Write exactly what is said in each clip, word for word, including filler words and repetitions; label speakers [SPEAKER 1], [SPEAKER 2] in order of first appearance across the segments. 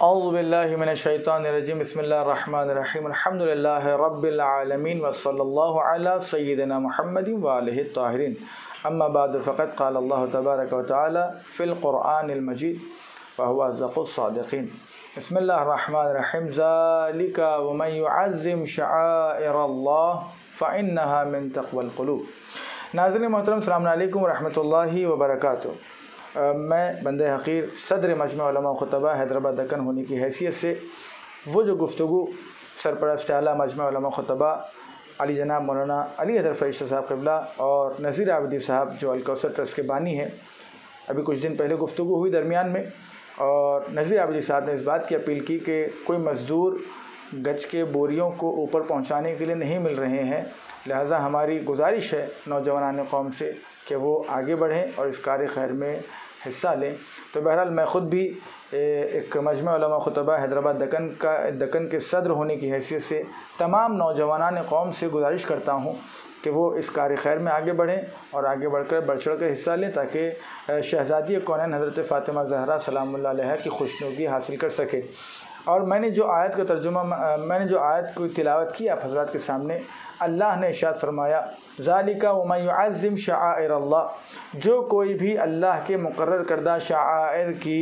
[SPEAKER 1] اعوذ باللہ من الشیطان الرجیم بسم اللہ الرحمن الرحیم الحمدللہ رب العالمین وصلی اللہ علی سیدنا محمد وآلہ الطاہرین اما بعد فقد قال اللہ تبارک وتعالی فی القرآن المجید وهو اصدق الصادقین بسم اللہ الرحمن الرحیم ذالک ومن يعظم شعائر اللہ فإنها من تقوى القلوب۔ ناظرین محترم السلام علیکم ورحمۃ اللہ وبرکاتہ۔ میں بندہ حقیر صدر مجمع علماء و خطبہ حیدرآباد دکن ہونے کی حیثیت سے وہ جو گفتگو سرپرست اعلیٰ مجمع علماء و خطبہ علی جناب مولانا علی حیدر فرشتہ صاحب قبلہ اور نذیر عابدی صاحب جو الکوثر ٹرسٹ کے بانی ہیں، ابھی کچھ دن پہلے گفتگو ہوئی درمیان میں، اور نذیر عابدی صاحب نے اس بات کی اپیل کی کہ کوئی مزدور گچ کے بوریوں کو اوپر پہنچانے کے لیے نہیں مل رہے ہیں، لہٰذا ہماری گزارش ہے نوجوانان قوم سے کہ وہ آگے بڑھیں اور اس کار خیر میں حصہ لیں۔ تو بہرحال میں خود بھی ایک مجمع علماء خطبہ حیدرآباد دکن کا دکن کے صدر ہونے کی حیثیت سے تمام نوجوانان قوم سے گزارش کرتا ہوں کہ وہ اس کار خیر میں آگے بڑھیں اور آگے بڑھ کر بڑھ چڑھ کر حصہ لیں، تاکہ شہزادی کونین حضرت فاطمہ زہرا سلام اللہ علیہا کی خوشنودی حاصل کر سکے۔ اور میں نے جو آیت کا ترجمہ میں نے جو آیت کو تلاوت کی آپ حضرات کے سامنے، اللہ نے ارشاد فرمایا ذالک ومن یعظم شعائر اللہ، جو کوئی بھی اللہ کے مقرر کردہ شعائر کی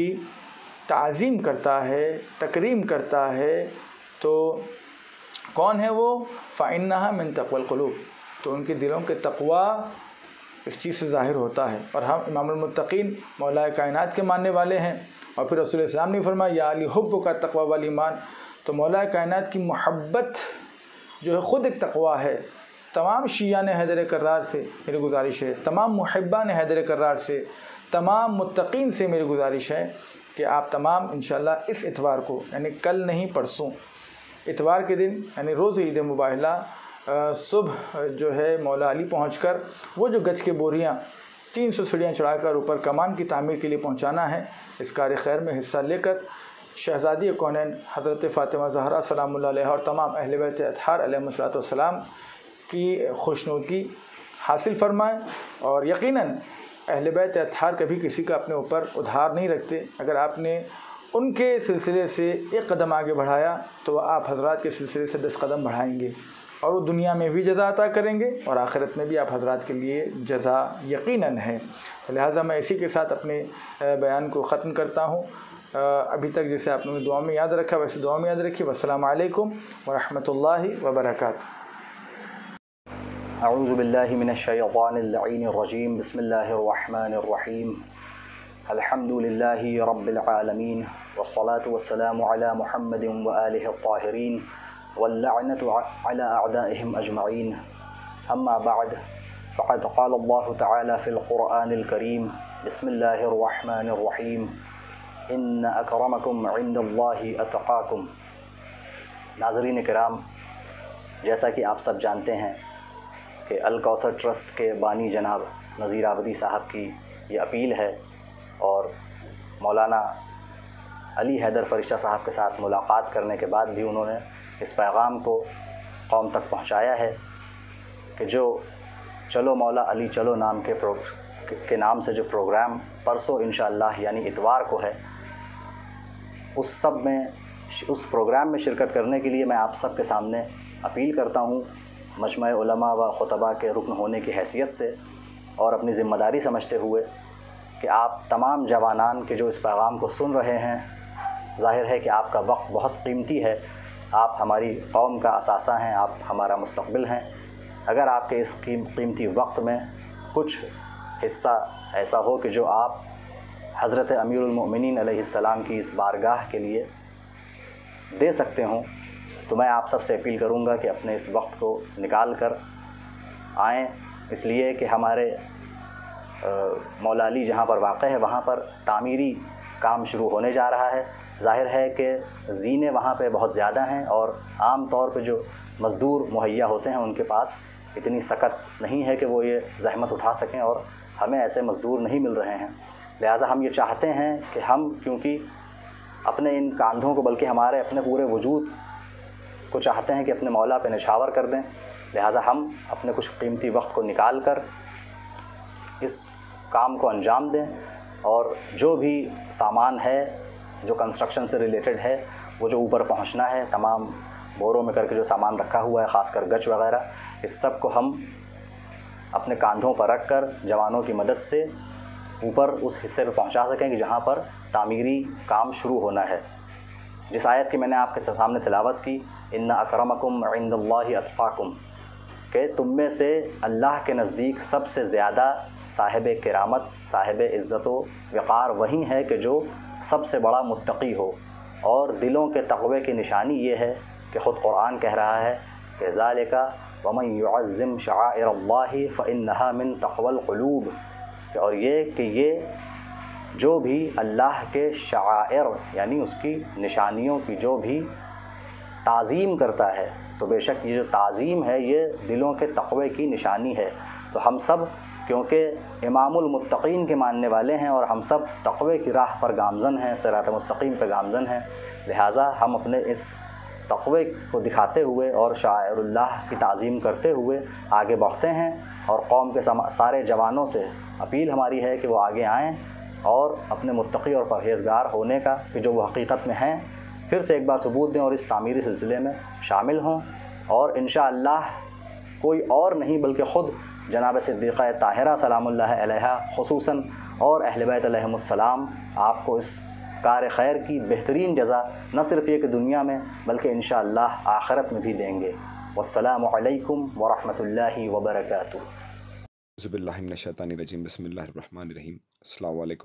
[SPEAKER 1] تعظیم کرتا ہے، تکریم کرتا ہے، تو کون ہے وہ؟ فإنها من تقوى القلوب، تو ان کے دلوں کے تقوی اس چیز سے ظاہر ہوتا ہے۔ اور ہم امام المتقین مولا کائنات کے ماننے والے ہیں، اور پھر رسول اسلام نے فرمایا یا علی حب کا تقوی والایمان، تو مولا کائنات کی محبت جو ہے خود ایک تقوی ہے۔ تمام شیعان حیدر کرار سے میری گزارش ہے، تمام محبان حیدر کرار سے، تمام متقین سے میری گزارش ہے کہ آپ تمام انشاءاللہ اس اتوار کو، یعنی کل نہیں پرسوں اتوار کے دن، یعنی روز عید مباہلہ، صبح جو ہے مولا علی پہنچ کر وہ جو گچ کے بوریاں تین سو سیڑھیاں چڑھا کر اوپر کمان کی تعمیر کے لیے پہنچانا ہے، اس کار خیر میں حصہ لے کر شہزادی کونین حضرت فاطمہ زہرا سلام اللہ علیہا اور تمام اہل بیت اطہار علیہم الصلوۃ والسلام کی خوشنودی حاصل فرمائیں۔ اور یقیناً اہل بیت اطہار کبھی کسی کا اپنے اوپر ادھار نہیں رکھتے، اگر آپ نے ان کے سلسلے سے ایک قدم آگے بڑھایا تو وہ آپ حضرات کے سلسلے سے دس قدم بڑھائیں گے، اور وہ دنیا میں بھی جزا عطا کریں گے اور آخرت میں بھی آپ حضرات کے لیے جزا یقیناً ہے۔ لہٰذا میں اسی کے ساتھ اپنے بیان کو ختم کرتا ہوں۔ ابھی تک جیسے آپ نے دعا میں یاد رکھا ویسے دعا میں یاد رکھیے۔ والسلام علیکم ورحمۃ اللہ وبرکاتہ۔
[SPEAKER 2] اعوذ باللہ من الشیطان اللعین الرجیم بسم اللہ الرحمن الرحیم الحمد للہ رب العالمین والصلاة والسلام علی محمد وآلہ الطاہرین واللعنۃ علی اعدائہم اجمعین، اما بعد فقد قال اللہ تعالی فی القرآن الکریم بسم اللہ الرحمن الرحیم ان اکرمکم عند اللہ اتقاکم۔ ناظرین کرام، جیسا کہ آپ سب جانتے ہیں کہ الکوثر ٹرسٹ کے بانی جناب نذیر عابدی صاحب کی یہ اپیل ہے، اور مولانا علی حیدر فرشتہ صاحب کے ساتھ ملاقات کرنے کے بعد بھی انہوں نے اس پیغام کو قوم تک پہنچایا ہے کہ جو چلو مولا علی چلو نام کے پرو کے نام سے جو پروگرام پرسوں انشاءاللہ یعنی اتوار کو ہے، اس سب میں اس پروگرام میں شرکت کرنے کے لیے میں آپ سب کے سامنے اپیل کرتا ہوں مجمع علماء و خطبہ کے رکن ہونے کی حیثیت سے، اور اپنی ذمہ داری سمجھتے ہوئے کہ آپ تمام جوانان کے جو اس پیغام کو سن رہے ہیں، ظاہر ہے کہ آپ کا وقت بہت قیمتی ہے، آپ ہماری قوم کا اثاثہ ہیں، آپ ہمارا مستقبل ہیں۔ اگر آپ کے اس قیمتی وقت میں کچھ حصہ ایسا ہو کہ جو آپ حضرت امیر المؤمنین علیہ السلام کی اس بارگاہ کے لیے دے سکتے ہوں، تو میں آپ سب سے اپیل کروں گا کہ اپنے اس وقت کو نکال کر آئیں، اس لیے کہ ہمارے مولا علی جہاں پر واقع ہے وہاں پر تعمیری کام شروع ہونے جا رہا ہے۔ ظاہر ہے کہ زینے وہاں پہ بہت زیادہ ہیں، اور عام طور پہ جو مزدور مہیا ہوتے ہیں ان کے پاس اتنی سکت نہیں ہے کہ وہ یہ زحمت اٹھا سکیں، اور ہمیں ایسے مزدور نہیں مل رہے ہیں۔ لہٰذا ہم یہ چاہتے ہیں کہ ہم کیونکہ اپنے ان کاندھوں کو بلکہ ہمارے اپنے پورے وجود کو چاہتے ہیں کہ اپنے مولا پہ نچھاور کر دیں، لہٰذا ہم اپنے کچھ قیمتی وقت کو نکال کر اس کام کو انجام دیں، اور جو بھی سامان ہے جو کنسٹرکشن سے ریلیٹڈ ہے، وہ جو اوپر پہنچنا ہے، تمام بوروں میں کر کے جو سامان رکھا ہوا ہے، خاص کر گچ وغیرہ، اس سب کو ہم اپنے کاندھوں پر رکھ کر جوانوں کی مدد سے اوپر اس حصے پہ پہنچا سکیں کہ جہاں پر تعمیری کام شروع ہونا ہے۔ جس آیت کی میں نے آپ کے سامنے تلاوت کی، ان اکرمکم عند اللہ اتقاکم، کہ تم میں سے اللہ کے نزدیک سب سے زیادہ صاحب کرامت، صاحب عزت و وقار وہی ہے کہ جو سب سے بڑا متقی ہو۔ اور دلوں کے تقوی کی نشانی یہ ہے کہ خود قرآن کہہ رہا ہے کہ ذالک ومن یعظم شعائر اللہ فانہا من تقوی القلوب، اور یہ کہ یہ جو بھی اللہ کے شعائر یعنی اس کی نشانیوں کی جو بھی تعظیم کرتا ہے، تو بے شک یہ جو تعظیم ہے یہ دلوں کے تقوی کی نشانی ہے۔ تو ہم سب کیونکہ امام المتقین کے ماننے والے ہیں اور ہم سب تقوی کی راہ پر گامزن ہیں، صراط مستقیم پہ گامزن ہیں، لہٰذا ہم اپنے اس تقوی کو دکھاتے ہوئے اور شعائر اللہ کی تعظیم کرتے ہوئے آگے بڑھتے ہیں، اور قوم کے سارے جوانوں سے اپیل ہماری ہے کہ وہ آگے آئیں اور اپنے متقی اور پرہیزگار ہونے کا کہ جو وہ حقیقت میں ہیں پھر سے ایک بار ثبوت دیں اور اس تعمیری سلسلے میں شامل ہوں۔ اور انشاءاللہ کوئی اور نہیں بلکہ خود جناب صدیقہ طاہرہ سلام اللہ علیہا خصوصاً اور اہل بیت علیہم السلام آپ کو اس کار خیر کی بہترین جزا نہ صرف یہ کہ دنیا میں بلکہ انشاءاللہ آخرت میں بھی دیں گے۔ والسلام علیکم ورحمۃ اللہ وبرکاتہ۔
[SPEAKER 3] اعوذ باللہ من الشیطان الرجیم، بسم اللہ الرحمن الرحیم۔ السلام علیکم۔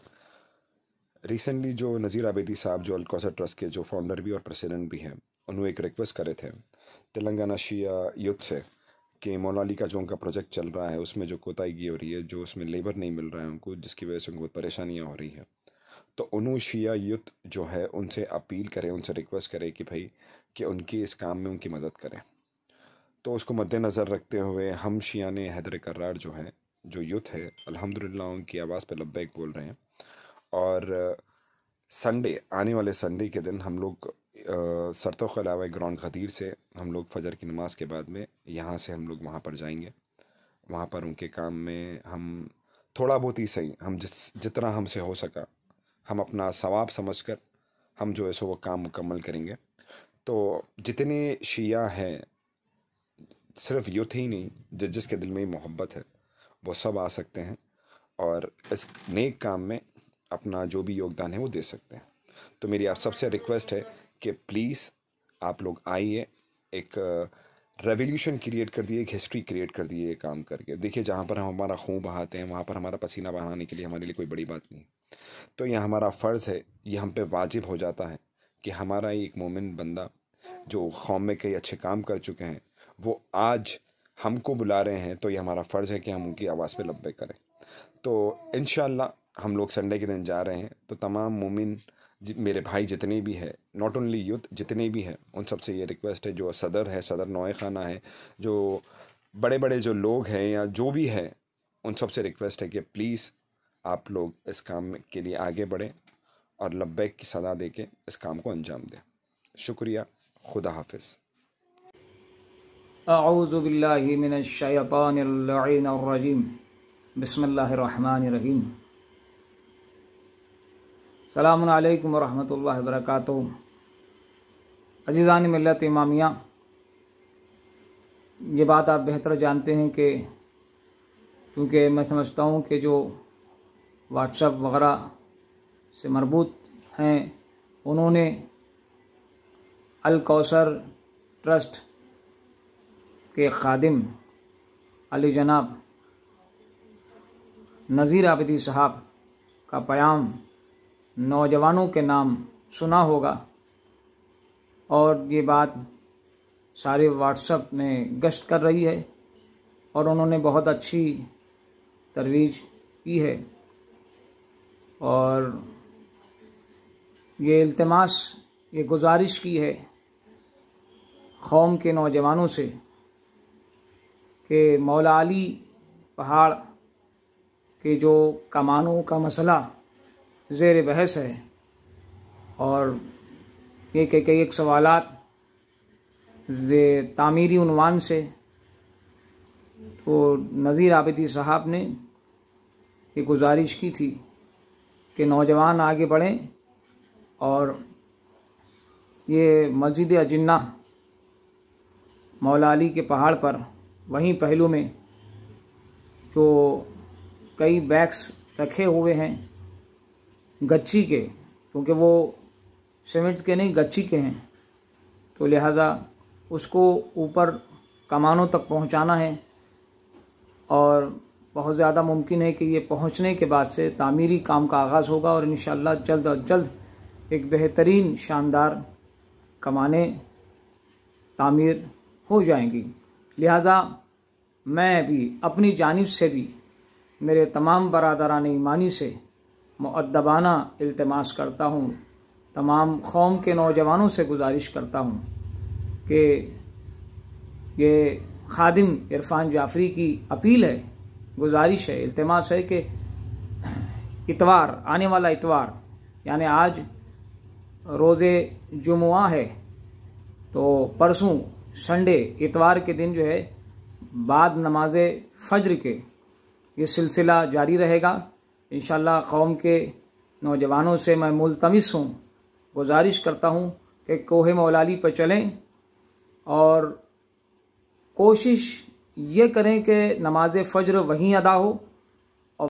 [SPEAKER 3] ریسنٹلی جو نذیر عابدی صاحب جو الکوثر ٹرسٹ کے جو فاؤنڈر بھی اور پریسیڈنٹ بھی ہیں، انہوں ایک ریکویسٹ کرے تھے تلنگانہ شیعہ یوتھ سے کہ مولا علی کا جو ان کا پروجیکٹ چل رہا ہے اس میں جو کوتاہی ہو رہی ہے، جو اس میں لیبر نہیں مل رہا ہے ان کو، جس کی وجہ سے ان کو پریشانیاں ہو رہی ہیں، تو انہوں شیعہ یوتھ جو ہے ان سے اپیل کرے، ان سے ریکویسٹ کرے کہ بھائی کہ ان کی اس کام میں ان کی مدد کریں۔ تو اس کو مد نظر رکھتے ہوئے ہم شیعہ نے حیدر کرار جو ہے جو یوتھ ہے الحمدللہ ان کی آواز پہ لبیک بول رہے ہیں، اور سنڈے آنے والے سنڈے کے دن ہم لوگ سرتوخ علاوہ گراؤنڈ غدیر سے ہم لوگ فجر کی نماز کے بعد میں یہاں سے ہم لوگ وہاں پر جائیں گے۔ وہاں پر ان کے کام میں ہم تھوڑا بہت ہی صحیح، ہم جس جتنا ہم سے ہو سکا ہم اپنا ثواب سمجھ کر ہم جو ہے سو وہ کام مکمل کریں گے۔ تو جتنے شیعہ ہیں، صرف یوتھ ہی نہیں، جس جس کے دل میں محبت ہے وہ سب آ سکتے ہیں اور اس نیک کام میں اپنا جو بھی یوگدان ہے وہ دے سکتے ہیں۔ تو میری آپ سب سے ریکویسٹ ہے کہ پلیز آپ لوگ آئیے، ایک ریولیوشن کریٹ کر دیے، ایک ہسٹری کریٹ کر دیے یہ کام کر کے۔ دیکھیے جہاں پر ہم ہمارا خون بہاتے ہیں وہاں پر ہمارا پسینہ بہانے کے لیے ہمارے لیے کوئی بڑی بات نہیں، تو یہ ہمارا فرض ہے، یہ ہم پہ واجب ہو جاتا ہے کہ ہمارا ایک مومن بندہ جو قوم میں کئی اچھے کام کر چکے ہیں وہ آج ہم کو بلا رہے ہیں، تو یہ ہمارا فرض ہے کہ ہم ان کی آواز پہ لبیک کریں۔ تو انشاءاللہ ہم لوگ سنڈے کے دن جا رہے ہیں، تو تمام مومن میرے بھائی جتنے بھی ہیں، ناٹ اونلی یوتھ، جتنے بھی ہیں ان سب سے یہ ریکویسٹ ہے، جو صدر ہے، صدر نوئے خانہ ہے، جو بڑے بڑے جو لوگ ہیں یا جو بھی ہے، ان سب سے ریکویسٹ ہے کہ پلیز آپ لوگ اس کام کے لیے آگے بڑھیں اور لبیک کی صدا دے کے اس کام کو انجام دیں۔ شکریہ، خدا حافظ۔
[SPEAKER 4] اعوذ باللہ من الشیطان اللعین الرجیم، بسم اللہ الرحمن الرحیم۔ السلام علیکم ورحمۃ اللہ وبرکاتہ۔ عزیزان ملت امامیہ، یہ بات آپ بہتر جانتے ہیں کہ کیونکہ میں سمجھتا ہوں کہ جو واٹس ایپ وغیرہ سے مربوط ہیں انہوں نے الکوثر ٹرسٹ کے خادم علی جناب نذیر عابدی صاحب کا پیام نوجوانوں کے نام سنا ہوگا، اور یہ بات سارے واٹس ایپ میں گشت کر رہی ہے اور انہوں نے بہت اچھی ترویج کی ہے، اور یہ التماس، یہ گزارش کی ہے قوم کے نوجوانوں سے کہ مولا علی پہاڑ کے جو کمانوں کا مسئلہ زیر بحث ہے، اور یہ کہ ایک سوالات تعمیری عنوان سے، تو نذیر عابدی صاحب نے یہ گزارش کی تھی کہ نوجوان آگے بڑھیں اور یہ مسجد اجنہ مولا علی کے پہاڑ پر وہیں پہلو میں جو کئی بیگس رکھے ہوئے ہیں گچی کے، کیونکہ وہ سیمنٹ کے نہیں گچی کے ہیں، تو لہٰذا اس کو اوپر کمانوں تک پہنچانا ہے، اور بہت زیادہ ممکن ہے کہ یہ پہنچنے کے بعد سے تعمیری کام کا آغاز ہوگا، اور انشاءاللہ جلد از جلد ایک بہترین شاندار کمانیں تعمیر ہو جائیں گی۔ لہٰذا میں بھی اپنی جانب سے بھی میرے تمام برادران ایمانی سے مؤدبانہ التماس کرتا ہوں، تمام قوم کے نوجوانوں سے گزارش کرتا ہوں کہ یہ خادم عرفان جعفری کی اپیل ہے، گزارش ہے، التماس ہے کہ اتوار، آنے والا اتوار یعنی آج روز جمعہ ہے، تو پرسوں سنڈے اتوار کے دن جو ہے بعد نماز فجر کے یہ سلسلہ جاری رہے گا۔ انشاءاللہ قوم کے نوجوانوں سے میں ملتمس ہوں، گزارش کرتا ہوں کہ کوہ مولا علی پر چلیں اور کوشش یہ کریں کہ نماز فجر وہیں ادا ہو،